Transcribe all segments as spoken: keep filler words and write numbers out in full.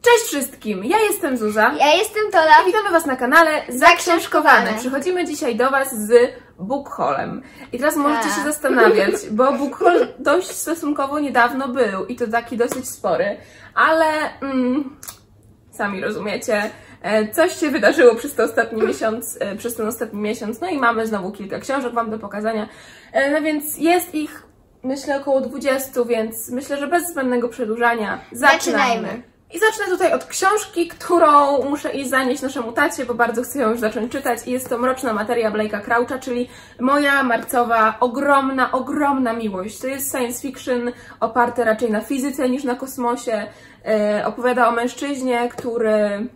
Cześć wszystkim, ja jestem Zuza. Ja jestem Tola. I witamy Was na kanale Zaksiążkowane. Przychodzimy dzisiaj do Was z book haulem. I teraz możecie się zastanawiać, bo book haul dość stosunkowo niedawno był i to taki dosyć spory, ale mm, sami rozumiecie, coś się wydarzyło przez ten ostatni miesiąc, przez ten ostatni miesiąc, no i mamy znowu kilka książek Wam do pokazania, no więc jest ich, myślę, około dwudziestu, więc myślę, że bez zbędnego przedłużania zaczynajmy. zaczynajmy. I zacznę tutaj od książki, którą muszę iść zanieść naszemu tacie, bo bardzo chcę ją już zacząć czytać. I jest to Mroczna materia Blake'a Croucha, czyli moja marcowa, ogromna, ogromna miłość. To jest science fiction oparte raczej na fizyce niż na kosmosie. Yy, opowiada o mężczyźnie, który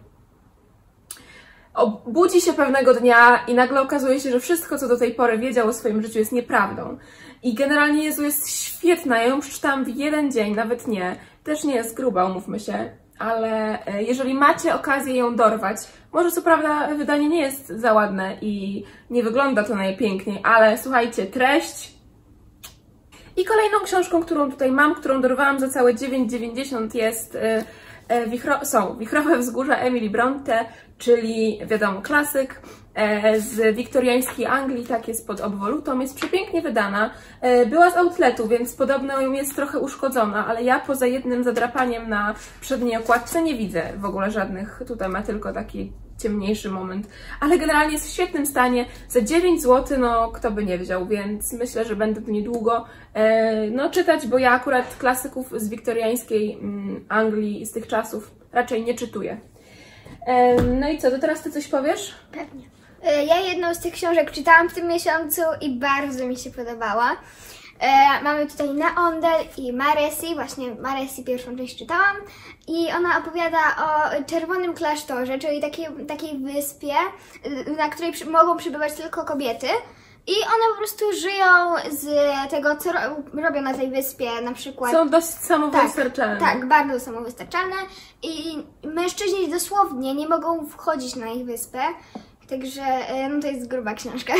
budzi się pewnego dnia i nagle okazuje się, że wszystko, co do tej pory wiedział o swoim życiu, jest nieprawdą. I generalnie Jezu jest świetna, ja ją przeczytałam w jeden dzień, nawet nie. Też nie jest gruba, umówmy się, ale jeżeli macie okazję ją dorwać, może co prawda wydanie nie jest za ładne i nie wygląda to najpiękniej, ale słuchajcie, treść. I kolejną książką, którą tutaj mam, którą dorwałam za całe dziewięć dziewięćdziesiąt jest Wichro, są Wichrowe Wzgórza Emily Bronte, czyli wiadomo klasyk z wiktoriańskiej Anglii, tak jest pod obwolutą, jest przepięknie wydana. Była z outletu, więc podobno jest trochę uszkodzona, ale ja poza jednym zadrapaniem na przedniej okładce nie widzę w ogóle żadnych, tutaj ma tylko taki ciemniejszy moment, ale generalnie jest w świetnym stanie. Za dziewięć złotych, no kto by nie wziął, więc myślę, że będę to niedługo e, no, czytać, bo ja akurat klasyków z wiktoriańskiej mm, Anglii z tych czasów raczej nie czytuję. E, no i co, to teraz Ty coś powiesz? Pewnie. Ja jedną z tych książek czytałam w tym miesiącu i bardzo mi się podobała. E, mamy tutaj Naondel i Maresi, właśnie Maresi pierwszą część czytałam i ona opowiada o czerwonym klasztorze, czyli takiej, takiej wyspie, na której przy, mogą przybywać tylko kobiety i one po prostu żyją z tego, co ro, robią na tej wyspie, na przykład... Są dość samowystarczalne. Tak, tak, bardzo samowystarczalne i mężczyźni dosłownie nie mogą wchodzić na ich wyspę. Także no to jest gruba książka.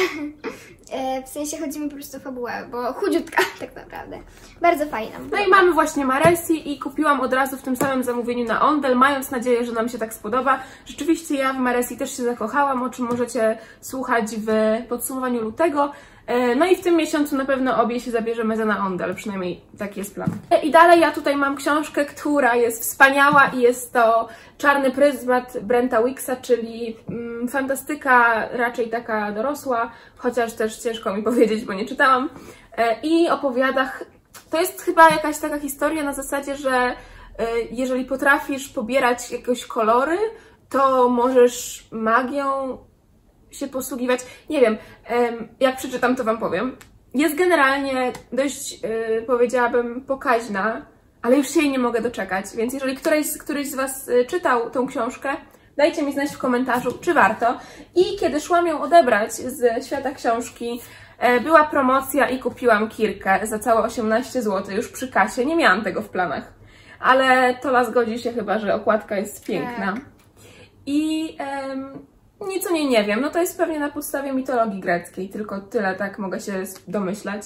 W sensie chodzi mi po prostu o fabułę, bo chudziutka tak naprawdę. Bardzo fajna. No i mamy właśnie Maresi i kupiłam od razu w tym samym zamówieniu na Ondel, mając nadzieję, że nam się tak spodoba. Rzeczywiście ja w Maresi też się zakochałam, o czym możecie słuchać w podsumowaniu lutego. No i w tym miesiącu na pewno obie się zabierzemy za na Ondel, przynajmniej taki jest plan. I dalej ja tutaj mam książkę, która jest wspaniała i jest to Czarny pryzmat Brenta Wicksa, czyli mm, fantastyka raczej taka dorosła, chociaż też ciężko mi powiedzieć, bo nie czytałam. I opowiada, to jest chyba jakaś taka historia na zasadzie, że jeżeli potrafisz pobierać jakieś kolory, to możesz magią się posługiwać. Nie wiem, jak przeczytam, to Wam powiem. Jest generalnie dość, yy, powiedziałabym, pokaźna, ale już się jej nie mogę doczekać, więc jeżeli któryś, któryś z Was czytał tą książkę, dajcie mi znać w komentarzu, czy warto. I kiedy szłam ją odebrać z świata książki, była promocja i kupiłam Kirkę za całe osiemnaście złotych już przy kasie. Nie miałam tego w planach, ale Tola zgodzi się chyba, że okładka jest piękna. Tak. I... Ym, Nic o niej nie wiem, no to jest pewnie na podstawie mitologii greckiej, tylko tyle tak mogę się domyślać.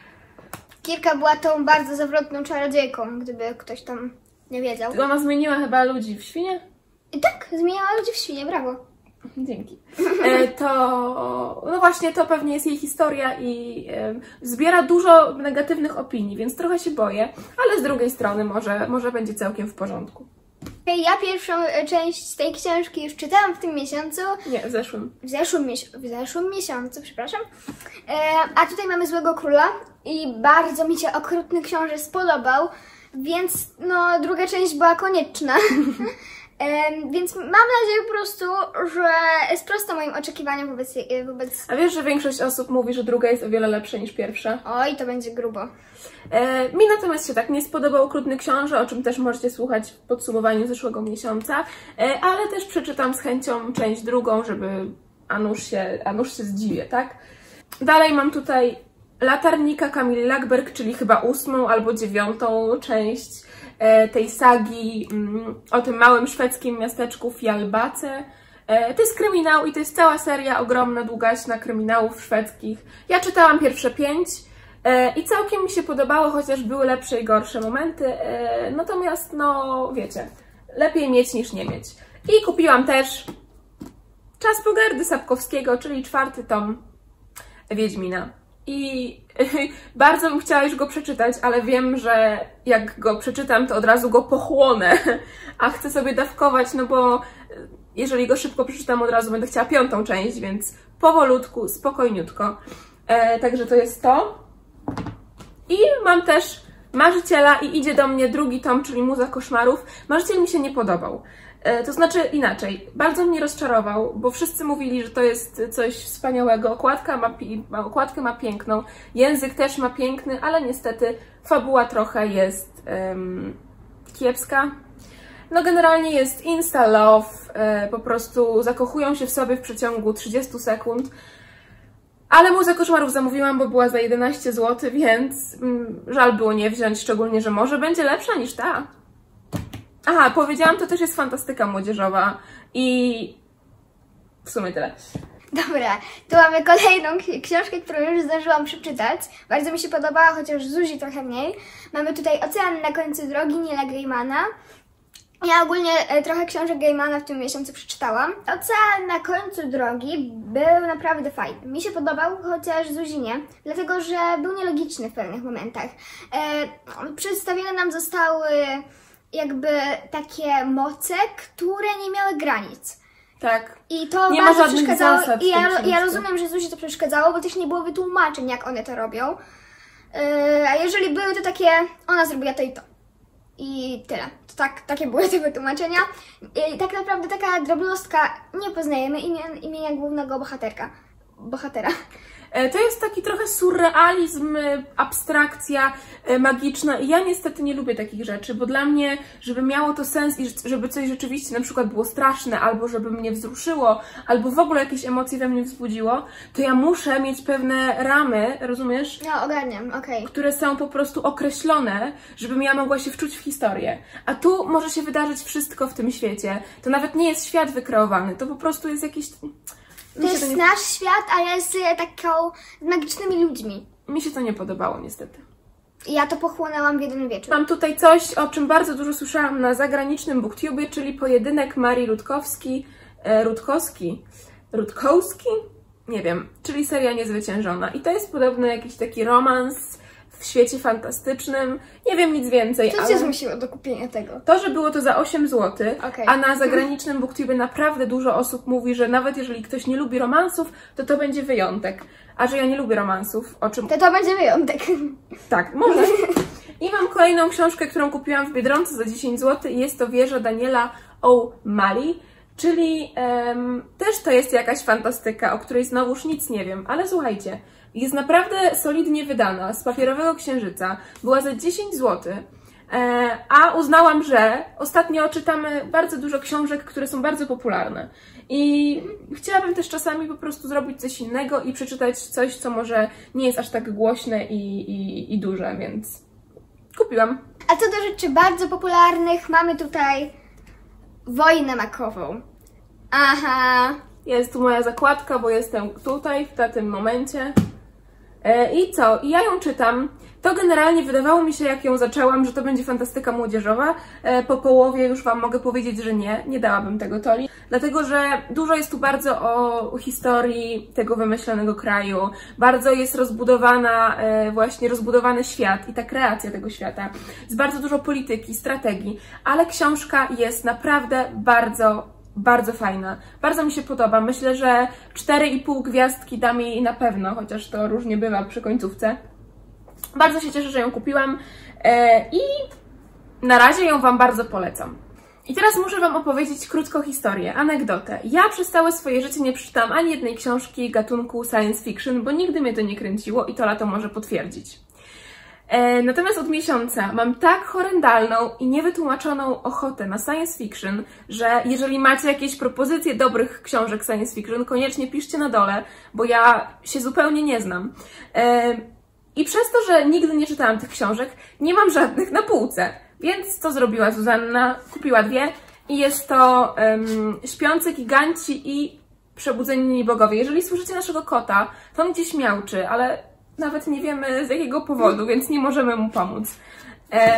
Kirka była tą bardzo zawrotną czarodziejką, gdyby ktoś tam nie wiedział. Ona zmieniła chyba ludzi w świnie? I tak, zmieniała ludzi w świnie, brawo. Dzięki. E, to, no właśnie to pewnie jest jej historia i e, zbiera dużo negatywnych opinii, więc trochę się boję, ale z drugiej strony może, może będzie całkiem w porządku. Ja pierwszą część tej książki już czytałam w tym miesiącu. Nie, w zeszłym. W zeszłym, w zeszłym miesiącu, przepraszam. E, a tutaj mamy Złego Króla i bardzo mi się Okrutny Książę spodobał, więc no druga część była konieczna. e, więc mam nadzieję po prostu, że sprosta moim oczekiwaniom wobec, wobec... A wiesz, że większość osób mówi, że druga jest o wiele lepsza niż pierwsza? Oj, to będzie grubo. E, mi natomiast się tak nie spodobał Okrutny Książę, o czym też możecie słuchać w podsumowaniu zeszłego miesiąca, e, ale też przeczytam z chęcią część drugą, żeby a nuż się, a nuż się zdziwię, tak? Dalej mam tutaj Latarnika Kamili Lackberg, czyli chyba ósmą albo dziewiątą część e, tej sagi mm, o tym małym szwedzkim miasteczku Fjalbace. E, to jest kryminał i to jest cała seria ogromna, długaśna kryminałów szwedzkich. Ja czytałam pierwsze pięć, I całkiem mi się podobało, chociaż były lepsze i gorsze momenty, natomiast no wiecie, lepiej mieć niż nie mieć. I kupiłam też Czas pogardy Sapkowskiego, czyli czwarty tom Wiedźmina. I bardzo bym chciała już go przeczytać, ale wiem, że jak go przeczytam, to od razu go pochłonę, a chcę sobie dawkować, no bo jeżeli go szybko przeczytam, od razu będę chciała piątą część, więc powolutku, spokojniutko. E, także to jest to. I mam też Marzyciela i idzie do mnie drugi tom, czyli Muza Koszmarów. Marzyciel mi się nie podobał. E, to znaczy inaczej, bardzo mnie rozczarował, bo wszyscy mówili, że to jest coś wspaniałego. Okładka ma, ma, okładkę ma piękną, język też ma piękny, ale niestety fabuła trochę jest um, kiepska. No generalnie jest insta love, e, po prostu zakochują się w sobie w przeciągu trzydziestu sekund. Ale Muzę Koszmarów zamówiłam, bo była za jedenaście złotych, więc mm, żal było nie wziąć, szczególnie, że może będzie lepsza niż ta. Aha, powiedziałam, to też jest fantastyka młodzieżowa i w sumie tyle. Dobra, tu mamy kolejną książkę, którą już zdążyłam przeczytać. Bardzo mi się podobała, chociaż Zuzi trochę mniej. Mamy tutaj Ocean na końcu drogi Neila Gaimana. Ja ogólnie e, trochę książek Gaimana w tym miesiącu przeczytałam. Ocean na końcu drogi był naprawdę fajny. Mi się podobał, chociaż Zuzi nie, dlatego że był nielogiczny w pewnych momentach. E, przedstawione nam zostały jakby takie moce, które nie miały granic. Tak. I to nie bardzo ma żadnych przeszkadzało. zasad I ja, w tym ja rozumiem, że Zuzi to przeszkadzało, bo też nie było wytłumaczeń, jak one to robią. Yy, a jeżeli były to takie, ona zrobiła to i to. I tyle. To tak, takie były te wytłumaczenia. I tak naprawdę taka drobnostka, nie poznajemy imienia, imienia głównego bohaterka. Bohatera. To jest taki trochę surrealizm, abstrakcja magiczna i ja niestety nie lubię takich rzeczy, bo dla mnie, żeby miało to sens i żeby coś rzeczywiście na przykład było straszne, albo żeby mnie wzruszyło, albo w ogóle jakieś emocje we mnie wzbudziło, to ja muszę mieć pewne ramy, rozumiesz? No, ogarniam, okej. Okay. Które są po prostu określone, żebym ja mogła się wczuć w historię. A tu może się wydarzyć wszystko w tym świecie. To nawet nie jest świat wykreowany, to po prostu jest jakiś... To jest nie... nasz świat, ale z taką z magicznymi ludźmi. Mi się to nie podobało niestety. Ja to pochłonęłam w jeden wieczór. Mam tutaj coś, o czym bardzo dużo słyszałam na zagranicznym booktubie, czyli pojedynek Marii Rutkowski, e, Rutkowski, Rutkowski? Nie wiem, czyli seria Niezwyciężona. I to jest podobno jakiś taki romans w świecie fantastycznym. Nie wiem nic więcej, Co ale... cię zmusiło do kupienia tego? To, że było to za osiem złotych, okay. A na zagranicznym booktubie naprawdę dużo osób mówi, że nawet jeżeli ktoś nie lubi romansów, to to będzie wyjątek. A że ja nie lubię romansów, o czym... To to będzie wyjątek. Tak, może. I mam kolejną książkę, którą kupiłam w Biedronce za dziesięć złotych i jest to Wieża Daniela O'Malley, czyli um, też to jest jakaś fantastyka, o której znowuż nic nie wiem, ale słuchajcie, jest naprawdę solidnie wydana, z papierowego księżyca, była za dziesięć złotych, e, a uznałam, że ostatnio czytamy bardzo dużo książek, które są bardzo popularne i chciałabym też czasami po prostu zrobić coś innego i przeczytać coś, co może nie jest aż tak głośne i, i, i duże, więc kupiłam. A co do rzeczy bardzo popularnych, mamy tutaj Wojnę makową. Aha. Jest tu moja zakładka, bo jestem tutaj, w tym momencie. I co? I ja ją czytam. To generalnie wydawało mi się, jak ją zaczęłam, że to będzie fantastyka młodzieżowa. Po połowie już Wam mogę powiedzieć, że nie, nie dałabym tego Toli. Dlatego, że dużo jest tu bardzo o historii tego wymyślonego kraju. Bardzo jest rozbudowana, właśnie rozbudowany świat i ta kreacja tego świata. Jest bardzo dużo polityki, strategii, ale książka jest naprawdę bardzo Bardzo fajna. Bardzo mi się podoba. Myślę, że cztery i pół gwiazdki dam jej na pewno, chociaż to różnie bywa przy końcówce. Bardzo się cieszę, że ją kupiłam e, i na razie ją Wam bardzo polecam. I teraz muszę Wam opowiedzieć krótką historię, anegdotę. Ja przez całe swoje życie nie przeczytałam ani jednej książki gatunku science fiction, bo nigdy mnie to nie kręciło i Tola to może potwierdzić. Natomiast od miesiąca mam tak horrendalną i niewytłumaczoną ochotę na science fiction, że jeżeli macie jakieś propozycje dobrych książek science fiction, koniecznie piszcie na dole, bo ja się zupełnie nie znam. I przez to, że nigdy nie czytałam tych książek, nie mam żadnych na półce. Więc co zrobiła Zuzanna? Kupiła dwie i jest to um, Śpiący giganci i Przebudzeni bogowie. Jeżeli słyszycie naszego kota, to on gdzieś miauczy, ale nawet nie wiemy z jakiego powodu, więc nie możemy mu pomóc. E,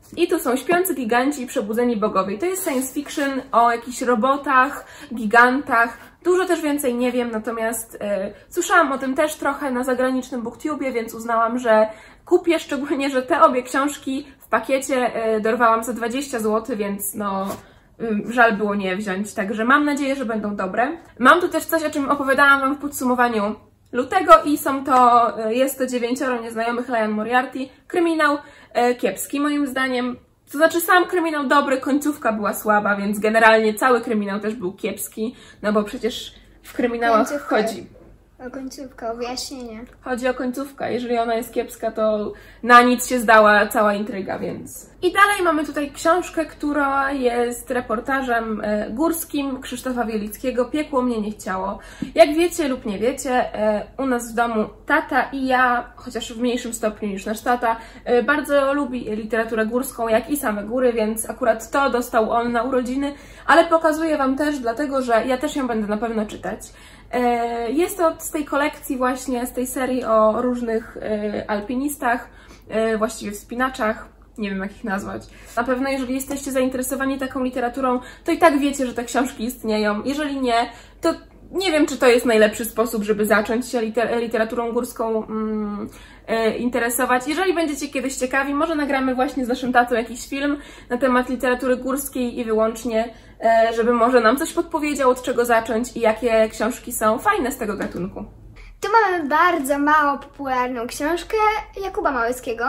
I tu są Śpiący giganci i Przebudzeni bogowie. To jest science fiction o jakichś robotach, gigantach. Dużo też więcej nie wiem, natomiast e, słyszałam o tym też trochę na zagranicznym BookTubie, więc uznałam, że kupię, szczególnie, że te obie książki w pakiecie e, dorwałam za dwadzieścia złotych, więc no y, żal było nie wziąć. Także mam nadzieję, że będą dobre. Mam tu też coś, o czym opowiadałam Wam w podsumowaniu lutego i są to, e, jest to Dziewięcioro nieznajomych Liane Moriarty. Kryminał e, kiepski moim zdaniem. To znaczy sam kryminał dobry, końcówka była słaba, więc generalnie cały kryminał też był kiepski, no bo przecież w kryminałach Końcówka. chodzi. O końcówkę, o wyjaśnienie. Chodzi o końcówkę. Jeżeli ona jest kiepska, to na nic się zdała cała intryga, więc... I dalej mamy tutaj książkę, która jest reportażem e, górskim Krzysztofa Wielickiego. Piekło mnie nie chciało. Jak wiecie lub nie wiecie, e, u nas w domu tata i ja, chociaż w mniejszym stopniu niż nasz tata, e, bardzo lubi literaturę górską, jak i same góry, więc akurat to dostał on na urodziny, ale pokazuję Wam też, dlatego że ja też ją będę na pewno czytać. Jest to z tej kolekcji właśnie, z tej serii o różnych alpinistach, właściwie wspinaczach, nie wiem jak ich nazwać. Na pewno jeżeli jesteście zainteresowani taką literaturą, to i tak wiecie, że te książki istnieją. Jeżeli nie, to nie wiem, czy to jest najlepszy sposób, żeby zacząć się liter literaturą górską mm, e, interesować. Jeżeli będziecie kiedyś ciekawi, może nagramy właśnie z naszym tatą jakiś film na temat literatury górskiej i wyłącznie, e, żeby może nam coś podpowiedział, od czego zacząć i jakie książki są fajne z tego gatunku. Tu mamy bardzo mało popularną książkę Jakuba Małeckiego.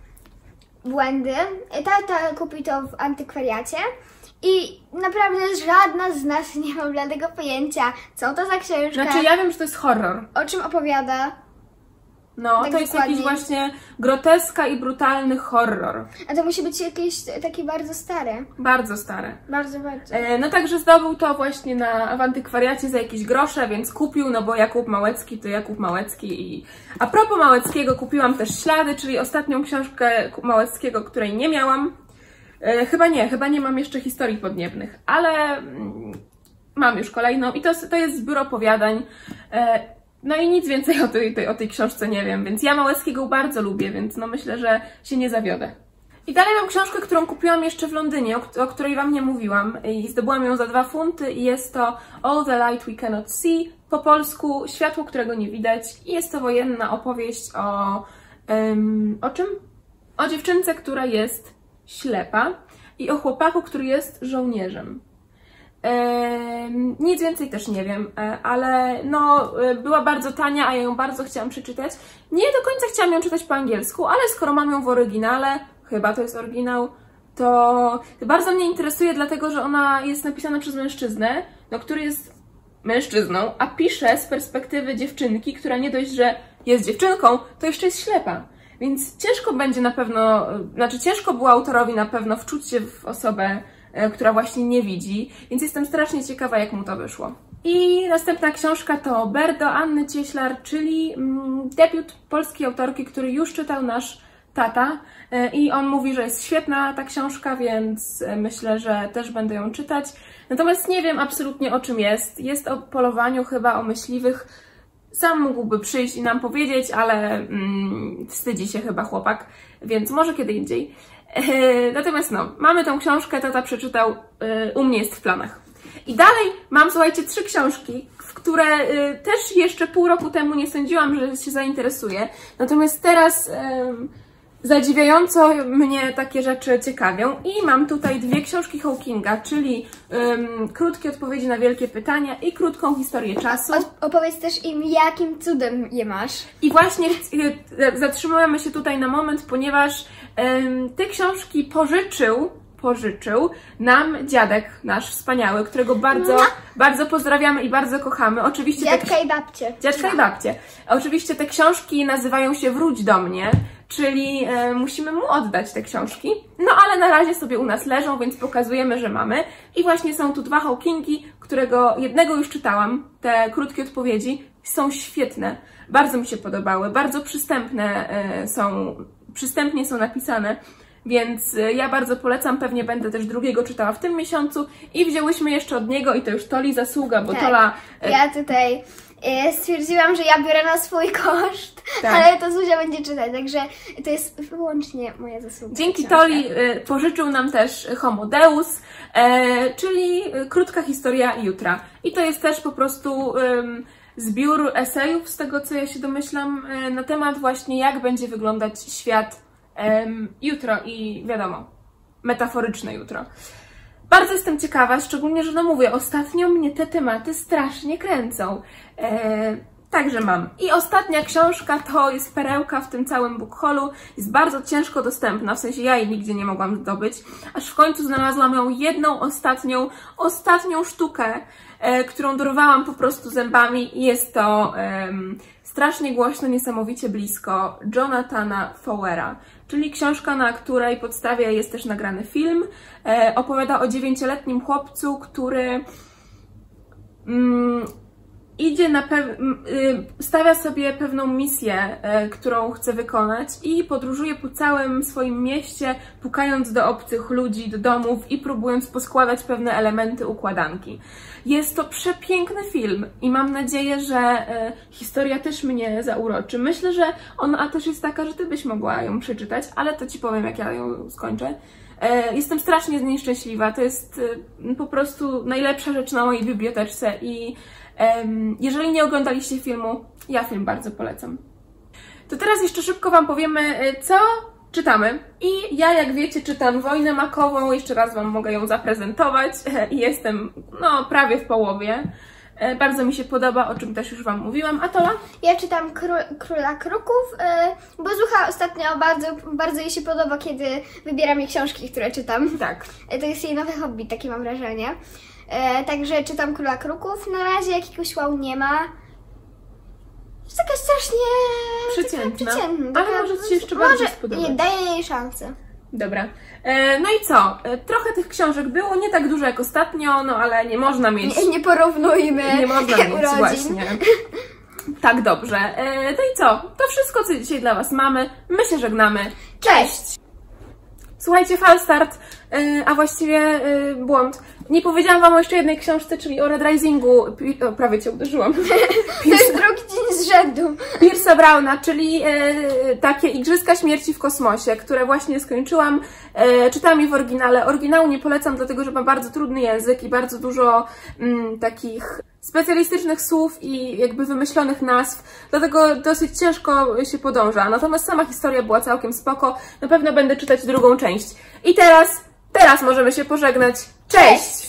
Błędy. Tata kupił to w antykwariacie. I naprawdę żadna z nas nie ma bladego pojęcia, co to za książka. Znaczy ja wiem, że to jest horror. O czym opowiada? No, tak to jest dokładnie. jakiś właśnie groteska i brutalny horror. A to musi być jakieś takie bardzo stare. Bardzo stare. Bardzo, bardzo. E, no także zdobył to właśnie na, w antykwariacie za jakieś grosze, więc kupił, no bo Jakub Małecki to Jakub Małecki. I a propos Małeckiego, kupiłam też Ślady, czyli ostatnią książkę Małeckiego, której nie miałam. E, chyba nie, chyba nie mam jeszcze Historii podniebnych, ale mm, mam już kolejną i to, to jest zbiór opowiadań. E, no i nic więcej o tej, tej, o tej książce nie wiem, więc ja Małeckiego bardzo lubię, więc no myślę, że się nie zawiodę. I dalej mam książkę, którą kupiłam jeszcze w Londynie, o, o której Wam nie mówiłam i zdobyłam ją za dwa funty i jest to All the Light We Cannot See, po polsku Światło, którego nie widać i jest to wojenna opowieść o... Um, o czym? O dziewczynce, która jest ślepa i o chłopaku, który jest żołnierzem. Eee, nic więcej też nie wiem, e, ale no e, była bardzo tania, a ja ją bardzo chciałam przeczytać. Nie do końca chciałam ją czytać po angielsku, ale skoro mam ją w oryginale, chyba to jest oryginał, to bardzo mnie interesuje, dlatego że ona jest napisana przez mężczyznę, no, który jest mężczyzną, a pisze z perspektywy dziewczynki, która nie dość, że jest dziewczynką, to jeszcze jest ślepa. Więc ciężko będzie na pewno, znaczy ciężko było autorowi na pewno wczuć się w osobę, która właśnie nie widzi, więc jestem strasznie ciekawa, jak mu to wyszło. I następna książka to Berdo Anny Cieślar, czyli mm, debiut polskiej autorki, który już czytał nasz tata i on mówi, że jest świetna ta książka, więc myślę, że też będę ją czytać. Natomiast nie wiem absolutnie, o czym jest. Jest o polowaniu, chyba o myśliwych. Sam mógłby przyjść i nam powiedzieć, ale mm, wstydzi się chyba chłopak, więc może kiedy indziej. Natomiast no, mamy tą książkę, tata przeczytał, u mnie jest w planach. I dalej mam, słuchajcie, trzy książki, w które też jeszcze pół roku temu nie sądziłam, że się zainteresuję. Natomiast teraz zadziwiająco mnie takie rzeczy ciekawią. I mam tutaj dwie książki Hawkinga, czyli um, Krótkie odpowiedzi na wielkie pytania i Krótką historię czasu. O, opowiedz też im, jakim cudem je masz. I właśnie zatrzymujemy się tutaj na moment, ponieważ um, te książki pożyczył, pożyczył nam dziadek nasz wspaniały, którego bardzo, no. bardzo pozdrawiamy i bardzo kochamy. Oczywiście Dziadka te, i babcie. Dziadka no. i babcie. Oczywiście te książki nazywają się Wróć do mnie, czyli e, musimy mu oddać te książki. No ale na razie sobie u nas leżą, więc pokazujemy, że mamy. I właśnie są tu dwa Hawkingi, którego jednego już czytałam, te krótkie odpowiedzi. Są świetne, bardzo mi się podobały, bardzo przystępne e, są, przystępnie są napisane. Więc ja bardzo polecam, pewnie będę też drugiego czytała w tym miesiącu i wzięłyśmy jeszcze od niego i to już Toli zasługa, bo tak, Tola... Ja tutaj e, stwierdziłam, że ja biorę na swój koszt, Tak. ale to Zuzia będzie czytać, także to jest wyłącznie moja zasługa. Dzięki książka. Toli y, pożyczył nam też Homo Deus, e, czyli krótka historia jutra. I to jest też po prostu ym, zbiór esejów, z tego co ja się domyślam, y, na temat właśnie jak będzie wyglądać świat ym, jutro i wiadomo, metaforyczne jutro. Bardzo jestem ciekawa, szczególnie, że no mówię, ostatnio mnie te tematy strasznie kręcą. E, Także mam. I ostatnia książka to jest perełka w tym całym bookholu. Jest bardzo ciężko dostępna, w sensie ja jej nigdzie nie mogłam zdobyć. Aż w końcu znalazłam ją jedną, ostatnią, ostatnią sztukę, e, którą dorwałam po prostu zębami. Jest to e, Strasznie głośno, niesamowicie blisko Jonathana Fowera, czyli książka, na której podstawie jest też nagrany film. E, opowiada o dziewięcioletnim chłopcu, który... Mm, idzie na pew... stawia sobie pewną misję, którą chce wykonać i podróżuje po całym swoim mieście, pukając do obcych ludzi, do domów i próbując poskładać pewne elementy układanki. Jest to przepiękny film i mam nadzieję, że historia też mnie zauroczy. Myślę, że ona też jest taka, że ty byś mogła ją przeczytać, ale to ci powiem, jak ja ją skończę. Jestem strasznie z niej szczęśliwa. To jest po prostu najlepsza rzecz na mojej biblioteczce i jeżeli nie oglądaliście filmu, ja film bardzo polecam. To teraz jeszcze szybko Wam powiemy, co czytamy. I ja, jak wiecie, czytam Wojnę Makową. Jeszcze raz Wam mogę ją zaprezentować. I jestem, no, prawie w połowie. Bardzo mi się podoba, o czym też już Wam mówiłam. A Tola? Ja czytam Kró Króla Kruków, yy, bo Zucha ostatnio bardzo, bardzo jej się podoba, kiedy wybieram jej książki, które czytam. Tak. To jest jej nowe hobby, takie mam wrażenie. Yy, także czytam Króla Kruków. Na razie jakiegoś wow nie ma. Jest taka strasznie... Przeciętna. Taka przeciętna Ale taka, może Ci się jeszcze może bardziej spodobać. Nie, daję jej szansę. Dobra. E, no i co? E, trochę tych książek było, nie tak dużo jak ostatnio, no ale nie można mieć... Nie, nie porównujmy Nie można mieć, urodzin. właśnie. Tak, dobrze. E, to i co? To wszystko, co dzisiaj dla Was mamy. My się żegnamy. Cześć! Słuchajcie, Falstart, e, a właściwie e, błąd. Nie powiedziałam Wam o jeszcze jednej książce, czyli o Red Risingu. O, prawie Cię uderzyłam. To jest drugi dzień z rzędu. Pierce'a Browna, czyli e, takie Igrzyska Śmierci w kosmosie, które właśnie skończyłam. E, czytałam je w oryginale. Oryginału nie polecam, dlatego że ma bardzo trudny język i bardzo dużo mm, takich specjalistycznych słów i jakby wymyślonych nazw, dlatego dosyć ciężko się podąża. Natomiast sama historia była całkiem spoko. Na pewno będę czytać drugą część. I teraz, teraz możemy się pożegnać. Cześć!